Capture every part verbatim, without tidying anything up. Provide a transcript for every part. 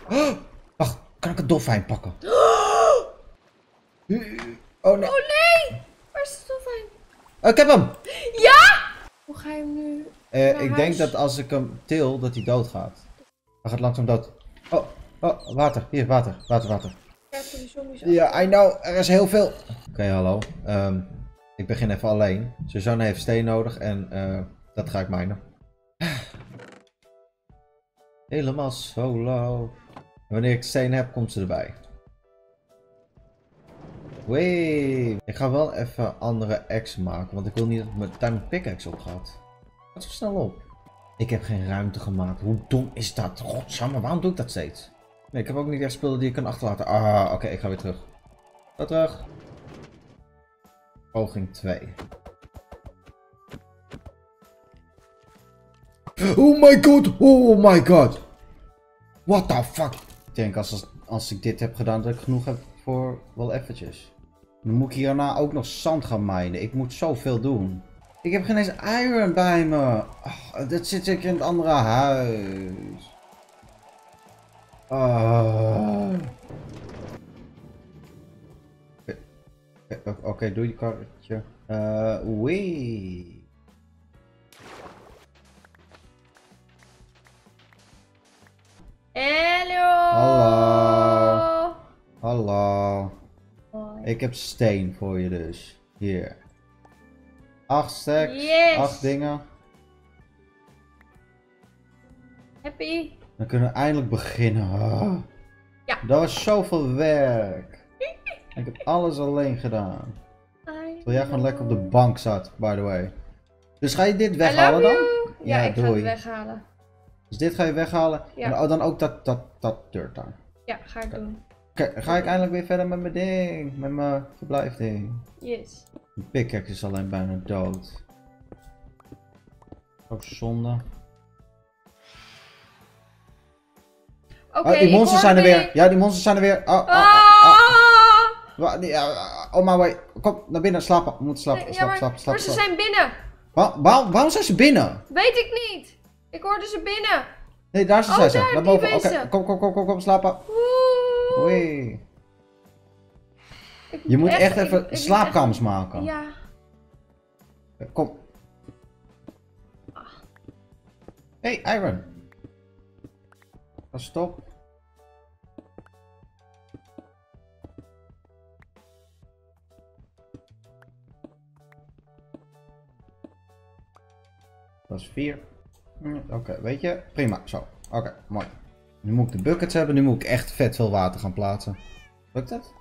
Oh, wacht, kan ik een dolfijn pakken? Oh nee. Oh nee! Waar is de dolfijn? Oh, ik heb hem! Ja! Hoe ga je hem nu? Uh, ik denk dat als ik hem til, dat hij doodgaat. Hij gaat langzaam dood. Oh, oh, water. Hier, water. Water, water. Ja, I know. Er is heel veel. Oké, okay, hallo. Um, ik begin even alleen. Suzanne heeft steen nodig en uh, dat ga ik minen. Helemaal solo. En wanneer ik steen heb, komt ze erbij. Wee. Ik ga wel even andere axe maken, want ik wil niet dat mijn diamond pickaxe opgaat. Gaat zo snel op. Ik heb geen ruimte gemaakt. Hoe dom is dat? Godsamme, waarom doe ik dat steeds? Nee, ik heb ook niet echt spullen die ik kan achterlaten. Ah, oké, okay, ik ga weer terug. Ga terug. Poging twee. Oh my god, oh my god. What the fuck? Ik denk als, als ik dit heb gedaan dat ik genoeg heb voor wel eventjes. Dan moet ik hierna ook nog zand gaan minen. Ik moet zoveel doen. Ik heb geen eens iron bij me. Oh, dit zit ik in het andere huis. Oh. Oké, okay, doe je karretje. Uh, wee. Hallo. Hallo. Hallo. Hoi. Ik heb steen voor je dus. Hier. Acht stacks. Yes. Acht dingen. Happy. Dan kunnen we eindelijk beginnen. Oh. Ja. Dat was zoveel werk. Ik heb alles alleen gedaan. Terwijl jij gewoon lekker op de bank zat, by the way. Dus ga je dit weghalen dan? Ja, ja, ik doei. ga het weghalen. Dus dit ga je weghalen. Ja. En oh, dan ook dat, dat, dat dirt daar. Ja, ga ik okay. doen. Kijk, ga ik eindelijk weer verder met mijn ding. Met mijn verblijfding. Yes. De pickaxe is alleen bijna dood. Ook zonde. Oké, okay, oh, die monsters zijn er weer. weer. Ja, die monsters zijn er weer. Oh, oh, oh, oh. Oh my way. Kom, naar binnen, slapen. We moeten slapen, nee, slapen, ja, slapen, slapen. Maar ze zijn binnen. Waar, waar, waarom zijn ze binnen? Weet ik niet. Ik hoorde ze binnen. Nee, daar zijn oh, ze. Daar, naar boven. Oké, okay. kom, kom, kom, kom, kom, slapen. Oeh. Oei. Je moet echt, echt even ik, ik slaapkamers echt... maken. Ja. Kom. Hey, Iron. Stop. Dat is vier. Oké, okay, weet je, prima, zo. Oké, okay, mooi. Nu moet ik de buckets hebben, nu moet ik echt vet veel water gaan plaatsen. Lukt het?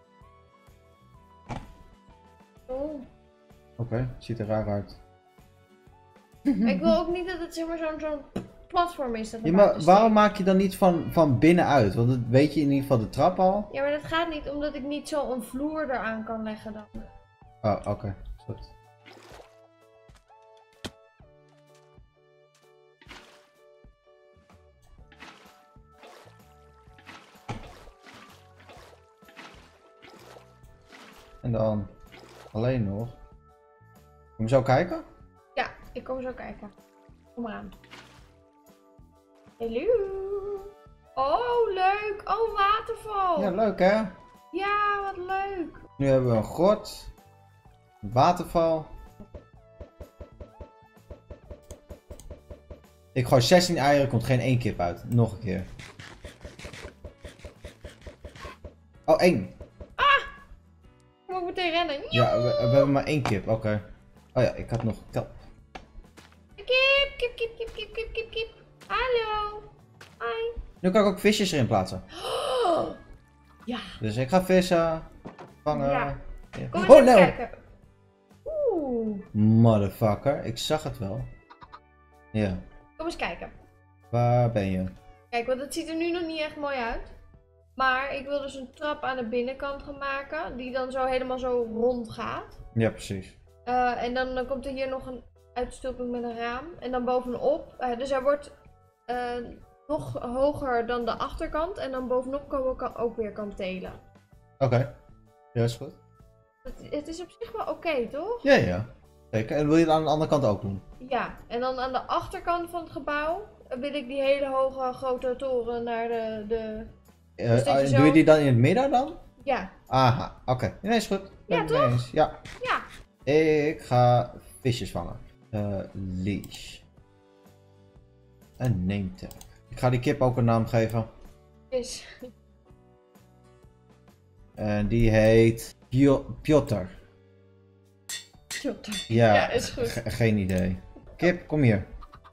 Oh. Oké, okay, het ziet er raar uit. Ik wil ook niet dat het zeg maar zo'n zo'n platform is. Dat ja, maar waarom maak je dan niet van, van binnenuit? Want dat weet je in ieder geval de trap al. Ja, maar dat gaat niet omdat ik niet zo een vloer eraan kan leggen dan. Oh, oké, okay. Goed. En dan alleen nog. Kom je zo kijken? Ja, ik kom zo kijken. Kom maar aan. Hallo. Oh, leuk. Oh, waterval. Ja, leuk hè? Ja, wat leuk. Nu hebben we een grot. Een waterval. Ik gooi zestien eieren, komt geen één kip uit. Nog een keer. Oh, één. Ik moet meteen rennen. Ja, we, we hebben maar één kip, oké. Okay. Oh ja, ik had nog tel. Kip, kip, kip, kip, kip, kip, kip, kip. Hallo. Hi. Nu kan ik ook visjes erin plaatsen. Oh. Ja. Dus ik ga vissen. Vangen. Ja. Ja. Kom eens oh, even no. kijken. Oeh. Motherfucker, ik zag het wel. Ja. Kom eens kijken. Waar ben je? Kijk, want het ziet er nu nog niet echt mooi uit. Maar ik wil dus een trap aan de binnenkant gaan maken. Die dan zo helemaal zo rond gaat. Ja, precies. Uh, en dan, dan komt er hier nog een uitstulping met een raam. En dan bovenop. Uh, dus hij wordt uh, nog hoger dan de achterkant. En dan bovenop komen we ook weer kantelen. Oké. Okay. Ja, is goed. Het, het is op zich wel oké, okay, toch? Ja, ja. Zeker. En wil je het aan de andere kant ook doen? Ja. En dan aan de achterkant van het gebouw. wil ik die hele hoge grote toren naar de... de... Uh, Dus dat je uh, zo- Doe je die dan in het midden dan? Ja. Aha, oké. Nee, is goed. Ja, Ben ik mee toch? eens. Ja. Ja. Ik ga visjes vangen. Uh, leash. Een name tag. Ik ga die kip ook een naam geven. Is. En die heet Pio Piotr. Piotr. Ja, Ja, is goed. ge- geen idee. Kip, kom hier.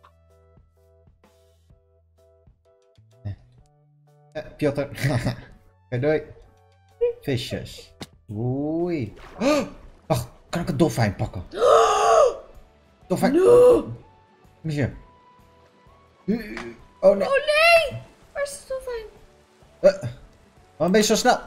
Eh, Piotr. Oké, doei. Visjes. Oei. Oh, wacht, kan ik een dolfijn pakken? Dolfijn. No! Kom eens hier. Oh nee. Oh nee! Waar is het dolfijn? Uh, waarom ben je zo snel?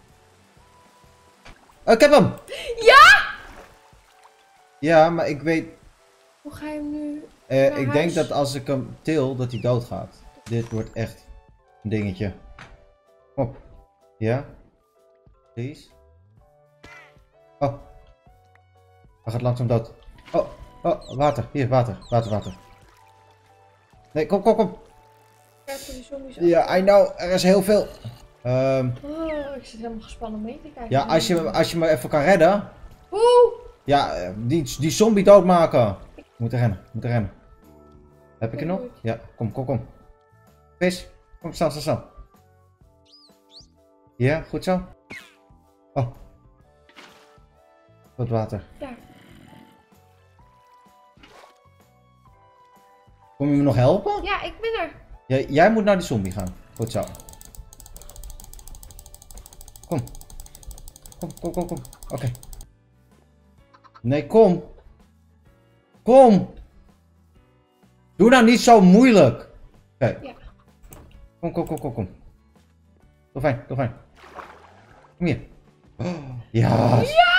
Oh, ik heb hem! Ja! Ja, maar ik weet... Hoe ga je hem nu... eh, Naar ik denk huis? dat als ik hem til, dat hij doodgaat. Dit wordt echt een dingetje. Kom op. Ja? Please? Oh. Hij gaat langzaam dood. Oh, oh, water. Hier, water. Water, water. Nee, kom, kom, kom. Kijk voor die zombies. Ja, I know. Er is heel veel. Ehm, Oh, ik zit helemaal gespannen mee te kijken. ja, als je, als je me even kan redden. Hoe? Ja, eh, die, die zombie doodmaken. We moeten rennen, we moeten rennen. Heb ik er nog? Goed. Ja, kom, kom, kom. Vis, kom, snel, snel, snel. Ja, goed zo. Oh. Wat water. Daar. Kom je me nog helpen? Ja, ik ben er. Jij, jij moet naar die zombie gaan. Goed zo. Kom. Kom, kom, kom, kom. Oké. Nee, kom. Kom. Doe nou niet zo moeilijk. Oké. Ja. Kom, kom, kom, kom, kom. Dolfijn, dolfijn. Kom hier. Oh, ja. Ja!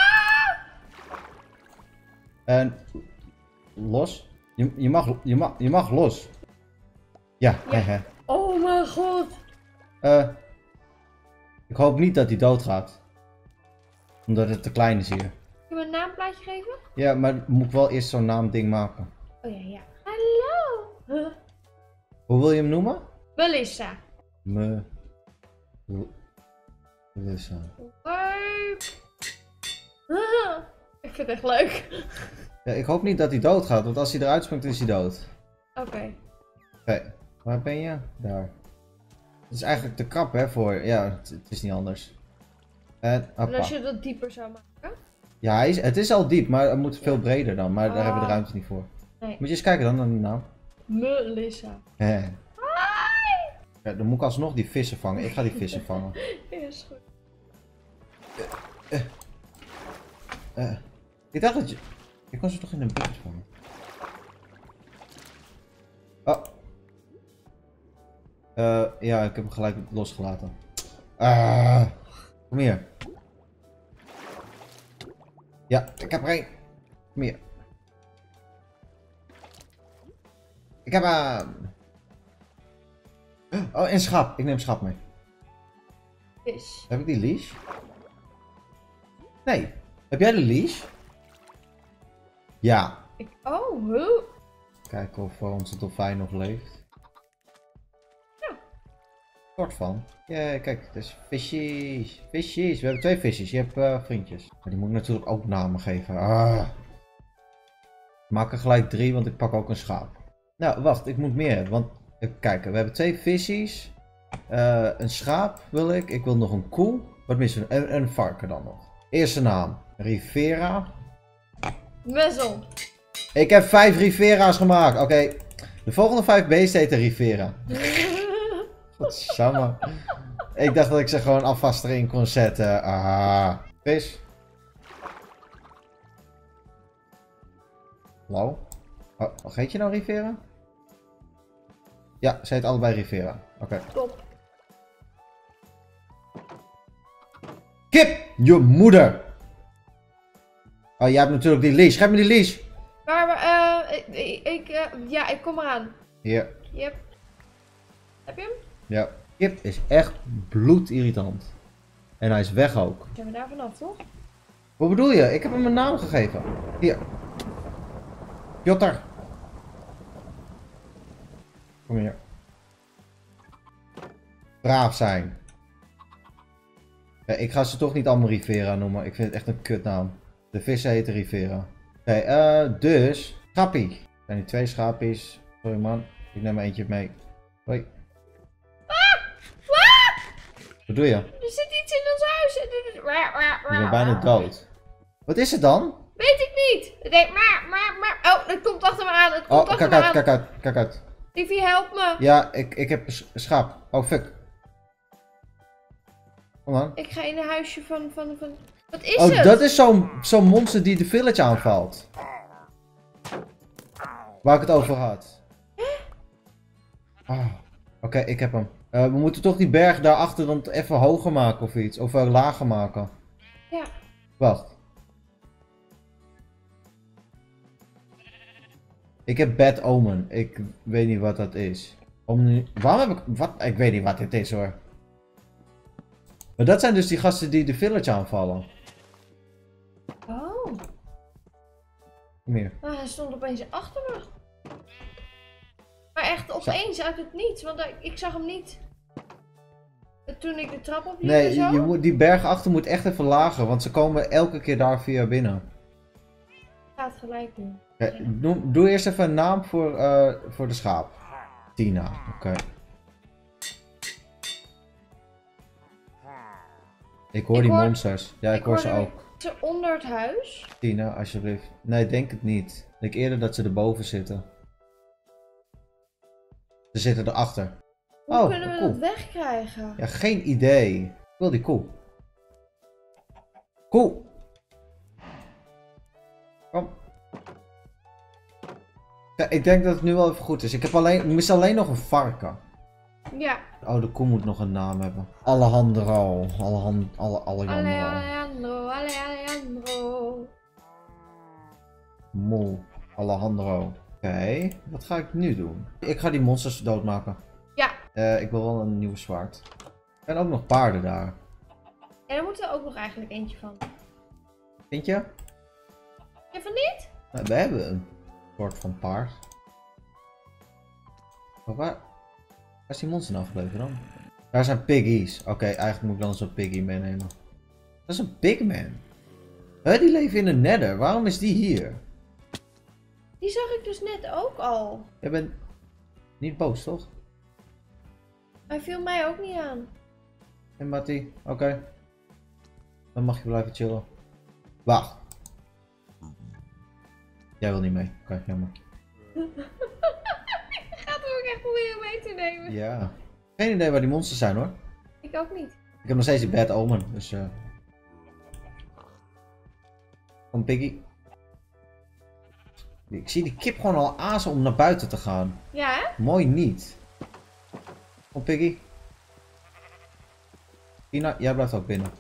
En los. Je, je, mag, je, mag, je mag los. Ja, Ja. hehe. Oh mijn god. Eh, ik hoop niet dat hij doodgaat. Omdat het te klein is hier. Kun je me een naamplaatje geven? Ja, maar moet ik wel eerst zo'n naamding maken. Oh ja, ja. Hallo. Huh. Hoe wil je hem noemen? Melissa. Me... Melissa. Leuk. Huh. Ik vind het echt leuk. Ja, ik hoop niet dat hij doodgaat, want als hij eruit springt is hij dood. Oké. Oké, waar ben je? Daar. Het is eigenlijk te krap, hè, voor... Ja, het, het is niet anders. En, En hoppa. als je dat dieper zou maken? Ja, hij is, het is al diep, maar het moet veel Ja. breder dan. Maar daar hebben we de Ah. ruimte niet voor. Nee. Moet je eens kijken dan naar de naam. Melissa. Hè. Hi. Ja, dan moet ik alsnog die vissen vangen. Ik ga die vissen vangen. Is goed. Eh, ik dacht dat je... Ik kon ze toch in een bucket vangen? Oh. Eh, ja, ik heb hem gelijk losgelaten. Ah, kom hier. Ja, ik heb er één. Kom hier. Ik heb hem. Oh, en schap. Ik neem schap mee. Vis. Heb ik die leash? Nee. Heb jij de leash? Ja. Ik... Oh, huh. Kijken of uh, onze dolfijn nog leeft. Ja. Kort van. Ja, kijk, het is visjes. Visjes. We hebben twee visjes. Je hebt uh, vriendjes. Maar die moet ik natuurlijk ook namen geven. Ah. Ik maak er gelijk drie, want ik pak ook een schaap. Nou, wacht. Ik moet meer hebben. Want, even kijken. We hebben twee visjes. Uh, een schaap wil ik. Ik wil nog een koe. Wat missen we? En, en een varken dan nog. Eerste naam. Rivera. Messel. Ik heb vijf Rivera's gemaakt. Oké. Okay. De volgende vijf beesten heten Rivera. Godsamme. Ik dacht dat ik ze gewoon alvast erin kon zetten. Ah. Vis. Hallo? Oh, oh, heet je nou Rivera? Ja, ze heet allebei Rivera. Oké. Okay. Top. Kip! Je moeder! Oh, jij hebt natuurlijk die leash. Geef me die leash! Maar, maar uh, ik, ik, ik uh, ja, ik kom eraan. Hier. Yep. Heb je hem? Ja. Kip is echt bloedirritant. En hij is weg ook. Zijn we daar vanaf, toch? Wat bedoel je? Ik heb hem een naam gegeven. Hier. Piotr. Kom hier. Braaf zijn. Ja, ik ga ze toch niet allemaal Rivera noemen. Ik vind het echt een kutnaam. De vissen heten Rivera. Oké, okay, uh, dus. Schappie. Er zijn hier twee schappies. Sorry man. Ik neem er eentje mee. Hoi. Ah! Ah! Wat doe je? Er zit iets in ons huis. Je bent bijna dood. Wat is het dan? Weet ik niet. Het denkt maar, maar, maar. Oh, het komt achter me aan. Het komt Oh, achter kijk me uit, aan. kijk uit, kijk uit. Livy, help me. Ja, ik, ik heb een schaap. Oh, fuck. Kom dan. Ik ga in een huisje van, van, van... Wat is Oh, het? dat is zo'n zo'n monster die de village aanvalt. Waar ik het over had. Oh, Oké, okay, ik heb hem. Uh, we moeten toch die berg daarachter dan even hoger maken of iets. Of uh, lager maken. Ja. Wacht. Ik heb Bad Omen. Ik weet niet wat dat is. Om... Waarom heb ik... Wat? Ik weet niet wat dit is hoor. Maar dat zijn dus die gasten die de village aanvallen. Oh. Kom hier. Nou, hij stond opeens achter me. Maar echt opeens uit het niets, want ik zag hem niet. Toen ik de trap opliep Nee, en zo. je moet, die berg achter moet echt even lager, want ze komen elke keer daar via binnen. Gaat gelijk nu. Ja, doe, doe eerst even een naam voor, uh, voor de schaap. Tina, oké. Okay. Ik hoor ik die hoor, monsters. Ja, ik, ik hoor ze ook. Ze onder het huis? Tina, alsjeblieft. Nee, denk het niet. Ik denk eerder dat ze erboven zitten. Ze zitten erachter. Hoe oh, kunnen we koe. dat wegkrijgen? Ja, geen idee. Ik wil die koe. Koe! Kom. Ja, ik denk dat het nu wel even goed is. Ik heb alleen, ik mis alleen nog een varken. Ja. Oh, de koe moet nog een naam hebben. Alejandro. Alejand, alle, Alejandro. Alejandro, Alejandro. Mol. Alejandro. Oké, okay. Wat ga ik nu doen? Ik ga die monsters doodmaken. Ja. Uh, ik wil wel een nieuw zwaard. En ook nog paarden daar. En daar moeten we ook nog eigenlijk eentje van. Vind je? Ja, van niet? Nou, we hebben een soort van paard. Maar waar... Waar is die monster nou gebleven dan? Daar zijn piggies. Oké, okay, eigenlijk moet ik dan zo'n piggy meenemen. Dat is een pigman. Huh, die leven in de nether. Waarom is die hier? Die zag ik dus net ook al. Jij bent niet boos, toch? Hij viel mij ook niet aan. Hé, Mattie. Oké. Okay. Dan mag je blijven chillen. Wacht. Jij wil niet mee. Oké, okay, jammer. Gaat hem ook echt proberen mee te nemen. Ja. Geen idee waar die monsters zijn hoor. Ik ook niet. Ik heb nog steeds die Bad Omen, dus uh... Kom Piggy. Ik zie die kip gewoon al azen om naar buiten te gaan. Ja hè? Mooi niet. Kom Piggy. Tina, jij blijft ook binnen.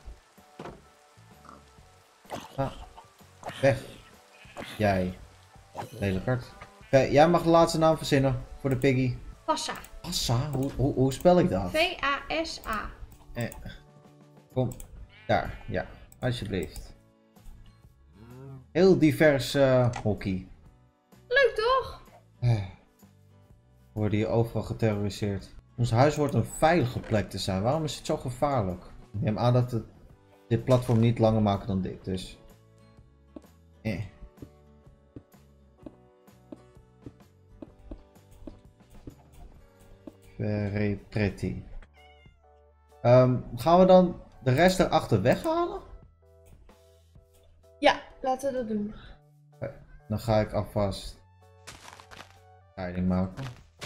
Ah. Weg. Jij. Lelijkert. Oké, jij mag de laatste naam verzinnen voor de Piggy. Passa. Passa? Hoe, hoe, hoe spel ik dat? V A S A. Eh. Kom. Daar. Ja. Alsjeblieft. Heel divers uh, hockey. Leuk toch? We worden hier overal geterroriseerd. Ons huis wordt een veilige plek te zijn. Waarom is het zo gevaarlijk? Ik neem aan dat het dit platform niet langer maken dan dit, dus... Eh. Very pretty. Um, gaan we dan de rest erachter weghalen? Ja, laten we dat doen. Okay, dan ga ik alvast scheiding maken.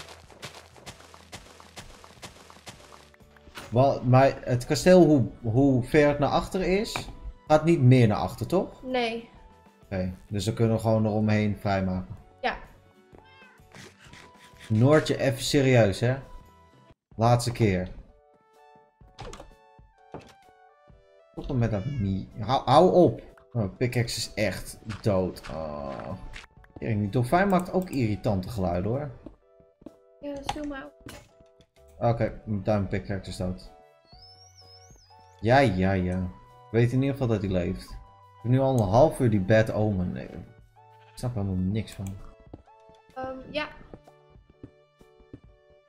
Wel, maar het kasteel, hoe, hoe ver het naar achter is, gaat niet meer naar achter, toch? Nee. Oké, okay, dus dan kunnen we gewoon eromheen vrijmaken. Ja. Noortje, even serieus, hè? Laatste keer. Stop met dat niet. Hou, hou op. Oh, pickaxe is echt dood. Oh. Die dolfijn maakt ook irritante geluiden, hoor. Ja, dat viel me op. Oké, okay, mijn duim pickaxe is dood. Ja, ja, ja. Ik weet in ieder geval dat hij leeft. Ik heb nu al een half uur die Bad Omen. Nee, ik snap er helemaal niks van. Um, ja.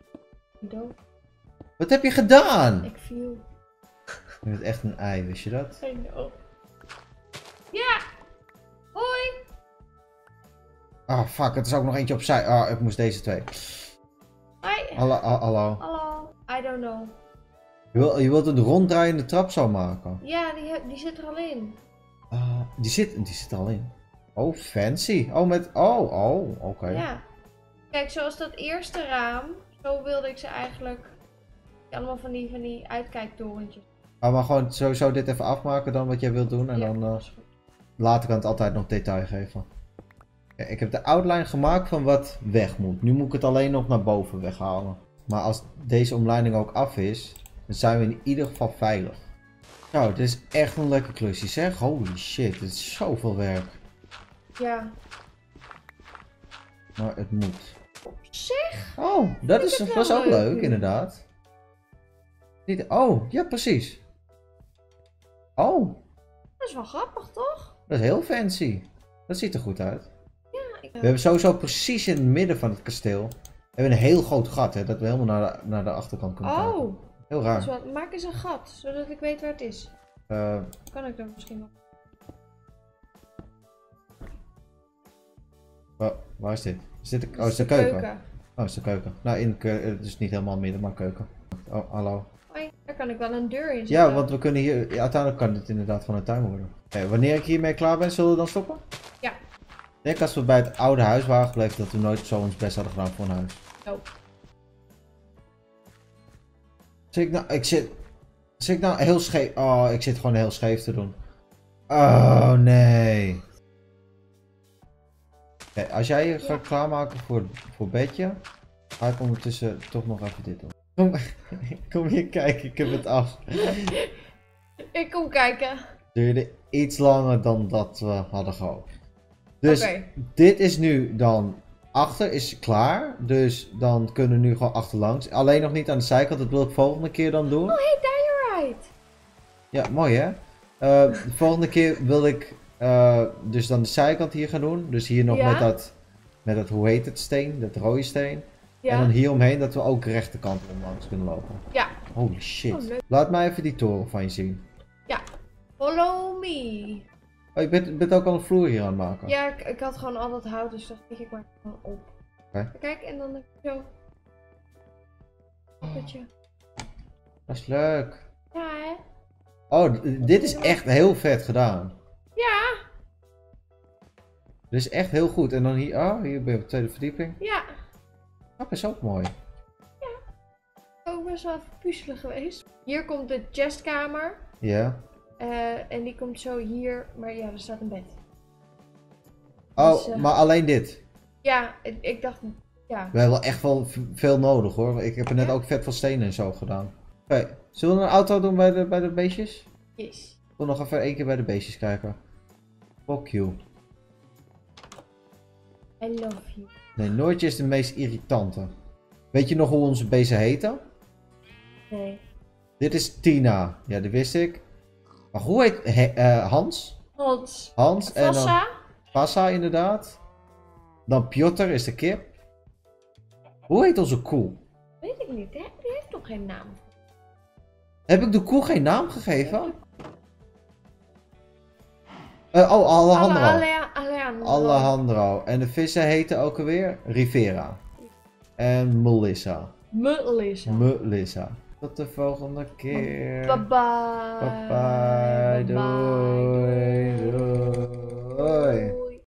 Dood. Wat heb je gedaan? Ik viel. Je bent echt een ei, wist je dat? I know. Ja! Hoi! Ah, fuck, het is ook nog eentje opzij. Ah, ik moest deze twee. Hi! Hallo, ha- hallo. Hallo. I don't know. Je, wil, je wilt een ronddraaiende trap zo maken? Ja, die, heb- die zit er al in. Ah, die, zit, die zit er al in. Oh, fancy. Oh, met... Oh, oh, oké. Ja. Kijk, zoals dat eerste raam, zo wilde ik ze eigenlijk. Allemaal van die, van die uitkijktorentjes. Ah, maar gewoon sowieso dit even afmaken dan wat jij wilt doen. En Ja, dan uh, dat is goed. later kan het altijd nog detail geven. Ja, ik heb de outline gemaakt van wat weg moet. Nu moet ik het alleen nog naar boven weghalen. Maar als deze omleiding ook af is, dan zijn we in ieder geval veilig. Zo, dit is echt een lekker klusje zeg. Holy shit, dit is zoveel werk. Ja. Maar het moet. Zeg! Oh, dat is, het dat is wel ook leuk. leuk, inderdaad. Dit, oh, ja precies. Oh, Dat is wel grappig, toch? dat is heel fancy. Dat ziet er goed uit. Ja, ik... We hebben sowieso precies in het midden van het kasteel we hebben een heel groot gat, hè, dat we helemaal naar de, naar de achterkant kunnen kijken. Oh! Heel Dat is raar. wel... Maak eens een gat, zodat ik weet waar het is. Uh, Kan ik dat misschien nog? waar, waar is dit? Is dit de, Dat oh, is de keuken? Oh, is de keuken. Nou, in de keuken. Het is niet helemaal midden, maar keuken. Oh, hallo. Hoi, daar kan ik wel een deur in zetten. Ja, want we kunnen hier... Ja, uiteindelijk kan dit inderdaad van een tuin worden. Oké, wanneer ik hiermee klaar ben, zullen we dan stoppen? Ja. Ik denk als we bij het oude huis waren gebleven, dat we nooit zo ons best hadden gedaan voor een huis. Oh. Zit ik nou... Ik zit... Zit ik nou heel scheef... Oh, ik zit gewoon heel scheef te doen. Oh, nee. Oké, als jij je gaat klaarmaken voor, voor bedje, ga ik ondertussen toch nog even dit doen. Kom, kom hier kijken, ik heb het af. Ik kom kijken. Duurde iets langer dan dat we hadden gehoopt. Dus Oké. dit is nu dan achter is klaar. Dus dan kunnen we nu gewoon achterlangs. Alleen nog niet aan de zijkant, dat wil ik volgende keer dan doen. Oh, hey, Diorite. Ja, mooi hè. Uh, de volgende keer wil ik uh, dus dan de zijkant hier gaan doen. Dus hier nog Ja? met dat, met dat, hoe heet het steen, dat rode steen. Ja. En dan hier omheen dat we ook rechterkant omlangs kunnen lopen. Ja. Holy shit. Oh, leuk. Laat mij even die toren van je zien. Ja. Follow me. Oh, je bent, bent ook al een vloer hier aan het maken? Ja, ik, ik had gewoon al dat hout, dus dacht ik, ik maak het gewoon op. Oké. Kijk, en dan heb je zo. Poppetje. Dat is leuk. Ja, hè? Oh, d- dit is echt heel vet gedaan. Ja. Dit is echt heel goed. En dan hier, oh, hier ben je op de tweede verdieping. Ja. Dat is ook mooi. Ook best wel even puzzelen geweest. Hier komt de chestkamer. Ja. Uh, en die komt zo hier, maar ja, er staat een bed. Oh, Dus, uh, maar alleen dit. Ja, ik, ik dacht, ja. We hebben wel echt wel v- veel nodig hoor. Ik heb er net Ja? ook vet veel stenen en zo gedaan. Oké, zullen we een auto doen bij de, bij de beestjes? Yes. Ik wil nog even één keer bij de beestjes kijken. Fuck you. I love you. Nee, Noortje is de meest irritante. Weet je nog hoe onze beesten heten? Nee. Dit is Tina. Ja, dat wist ik. Maar hoe heet he, uh, Hans? Hans. Hans en dan Vassa? Passa inderdaad. Dan Piotr is de kip. Hoe heet onze koe? Weet ik niet, hè? Die heeft nog geen naam. Heb ik de koe geen naam gegeven? Uh, oh, Alejandro. Alle, Alejandro. Alejandro. En de vissen heten ook alweer Rivera. En Melissa. Melissa. Melissa. Tot de volgende keer. Bye bye. Bye bye. Doei.